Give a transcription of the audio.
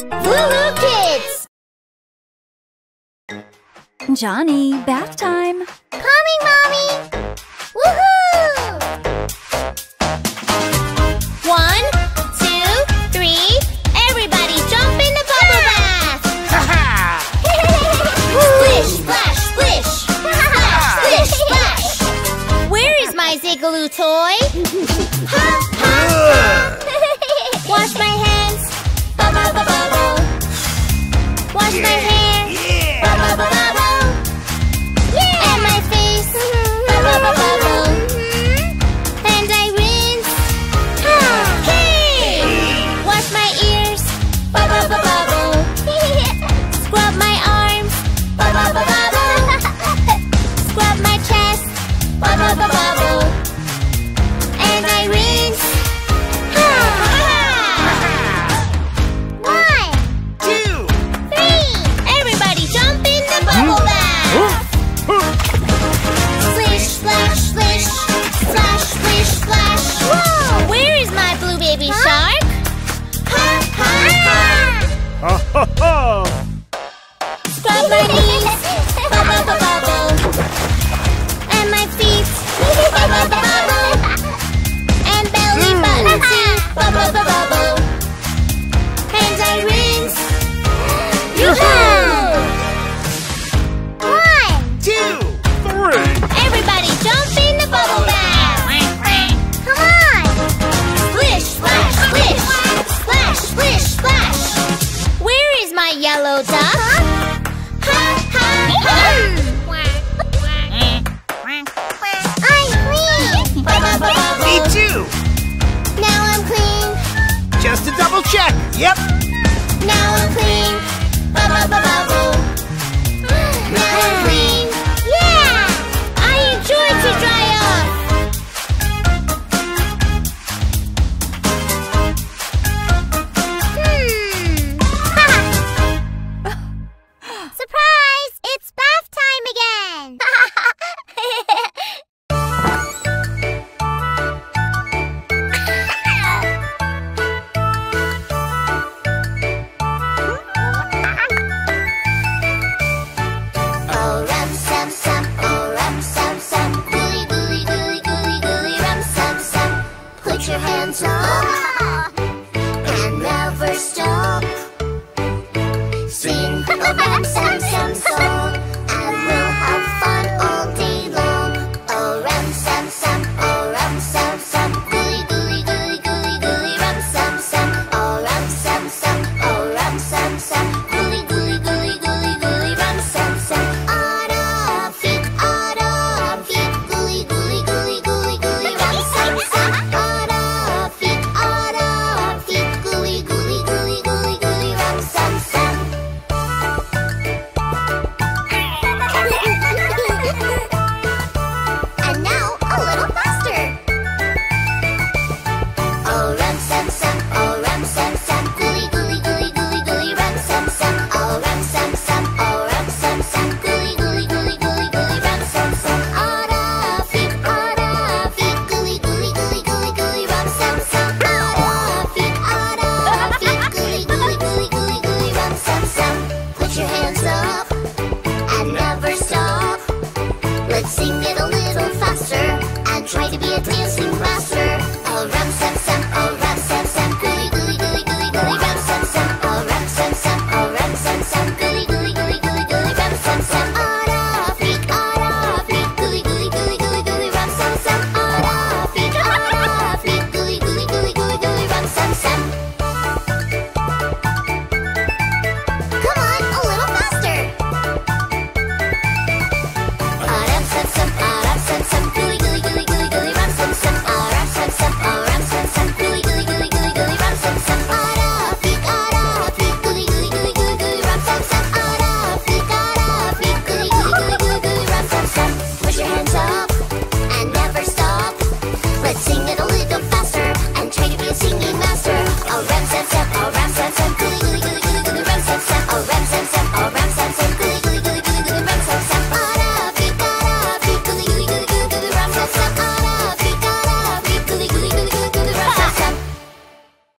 LooLoo Kids! Johny, bath time. Coming, Mommy! Woohoo! 1, 2, 3. Everybody jump in the bubble bath! Splish, splash, splish! Splash, splish, splash! Where is my Zigaloo toy? Ha, ha, ha! Wash my hands! Bubble, bubble, bubble! Wash my hair! Bubble, bubble, bubble! And my face! Bubble, bubble, bubble! And I rinse! Hey! Wash my ears! Bubble, bubble, bubble! Scrub my arms! Bubble, bubble, bubble! Scrub my chest! Bubble, bubble, bubble! And I rinse! 1, 2, 3! Everybody jump in the bubble bath! Splish, splash, splish! Splash, splish, splash! Whoa! Where is my blue baby shark? Ha, ha, ha! Ha ha ha! Scrub my knees! Bubble, bubble, bubble! And my feet! Bubble, bubble, bubble! And belly button too! Bubble, bubble, bubble! And I rinse! Yoo-hoo! 1, 2, 3. everybody jump in the bubble bath! Come on! Splish, splash, splish! Splash, splish, splash! Where is my yellow duck? Ha, ha, ha! I'm clean! Bubble, bubble, Me bubble! too. Now I'm clean! Just to double check. Yep. Now I'm clean!